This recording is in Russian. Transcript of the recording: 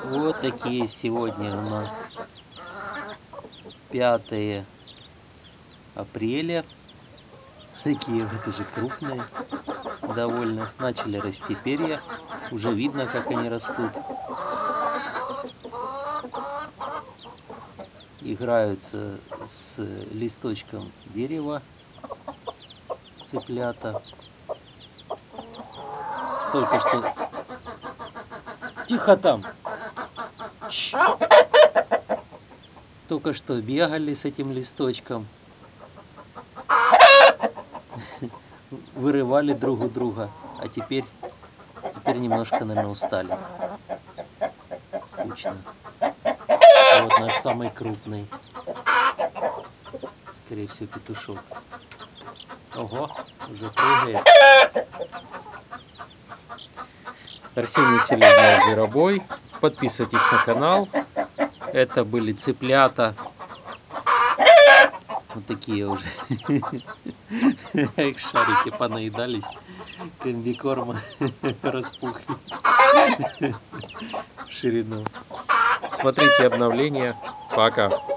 Вот такие сегодня у нас 5 апреля. Такие вот уже крупные довольно. Начали расти перья. Уже видно, как они растут. Играются с листочком дерева цыплята. Только что... Тихо там! Только что бегали с этим листочком. Вырывали друг у друга. А теперь немножко, наверное, устали. Скучно. Вот наш самый крупный. Скорее всего, петушок. Ого, уже прыгает. Арсений Селезнев, Зверобой. Подписывайтесь на канал. Это были цыплята. Вот такие уже. Их шарики понаедались. Комбикорма распухли в ширину. Смотрите обновления. Пока.